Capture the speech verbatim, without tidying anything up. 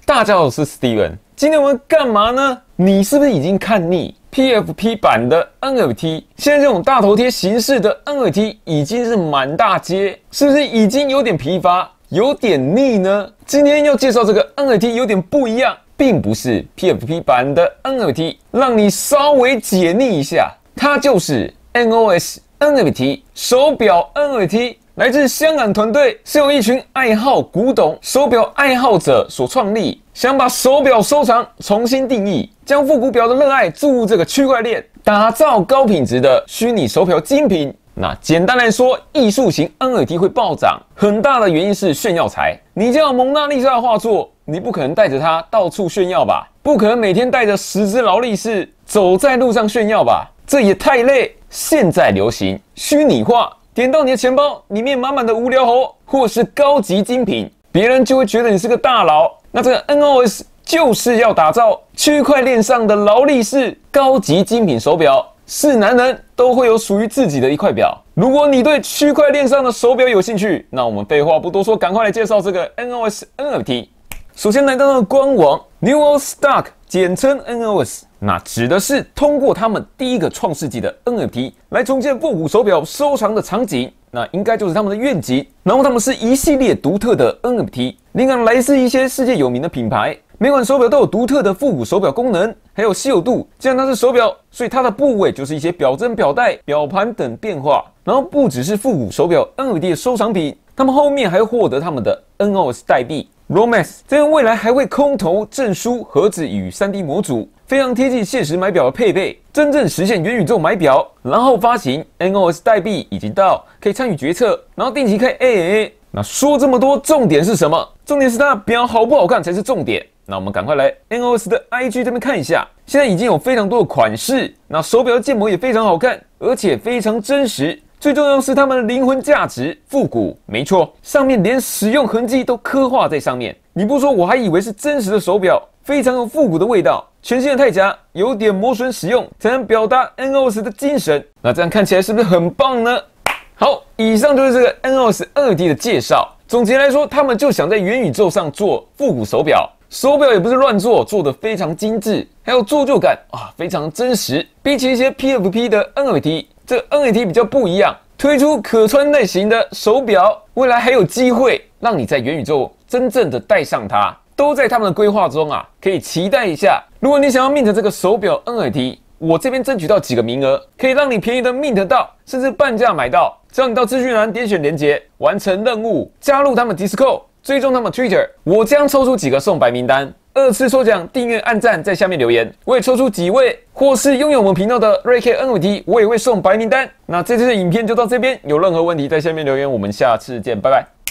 大家好，我是 Steven。今天我们干嘛呢？你是不是已经看腻 P F P 版的 N F T？ 现在这种大头贴形式的 N F T 已经是满大街，是不是已经有点疲乏，有点腻呢？今天要介绍这个 N F T 有点不一样，并不是 P F P 版的 N F T， 让你稍微解腻一下，它就是 N O S N F T 手表 N F T。来自香港团队，是由一群爱好古董手表爱好者所创立，想把手表收藏重新定义，将复古表的热爱注入这个区块链，打造高品质的虚拟手表精品。那简单来说，艺术型 N F T 会暴涨，很大的原因是炫耀财。你这样蒙娜丽莎的画作，你不可能带着它到处炫耀吧？不可能每天带着十只劳力士走在路上炫耀吧？这也太累。现在流行虚拟化。点到你的钱包，里面满满的无聊猴，或是高级精品，别人就会觉得你是个大佬。那这个 N O S 就是要打造区块链上的劳力士高级精品手表，是男人都会有属于自己的一块表。如果你对区块链上的手表有兴趣，那我们废话不多说，赶快来介绍这个 N O S N F T。首先来到了官网 New Old Stock， 简称 N O S。那指的是通过他们第一个创世纪的 N F T 来重建复古手表收藏的场景，那应该就是他们的愿景。然后他们是一系列独特的 N F T， 灵感来自一些世界有名的品牌，每款手表都有独特的复古手表功能，还有稀有度。既然它是手表，所以它的部位就是一些表针、表带、表盘等变化。然后不只是复古手表 N F T 的收藏品，他们后面还会获得他们的 N O S 代币 Romex， 这样未来还会空投证书、盒子与 三 D 模组。非常贴近现实买表的配备，真正实现元宇宙买表，然后发行 N O S 代币已经到，可以参与决策，然后定期开 A A A。那说这么多，重点是什么？重点是它的表好不好看才是重点。那我们赶快来 N O S 的 I G 这边看一下，现在已经有非常多的款式，那手表的建模也非常好看，而且非常真实。最重要的是它们的灵魂价值，复古，没错，上面连使用痕迹都刻画在上面。你不说我还以为是真实的手表，非常有复古的味道。全新的钛夹有点磨损使用，才能表达 N O S 的精神。那这样看起来是不是很棒呢？好，以上就是这个 N O S N F T 的介绍。总结来说，他们就想在元宇宙上做复古手表，手表也不是乱做，做得非常精致，还有做旧感啊，非常真实。比起一些 P F P 的 N F T， 这个 N F T 比较不一样，推出可穿戴型的手表，未来还有机会让你在元宇宙真正的戴上它。都在他们的规划中啊，可以期待一下。如果你想要 mint 这个手表 N F T， 我这边争取到几个名额，可以让你便宜的 mint 到，甚至半价买到。只要你到资讯栏点选连结，完成任务，加入他们 Discord， 追踪他们 Twitter， 我将抽出几个送白名单。二次抽奖，订阅、按赞，在下面留言，我也抽出几位，或是拥有我们频道的 Rayk N F T， 我也会送白名单。那这次的影片就到这边，有任何问题在下面留言，我们下次见，拜拜。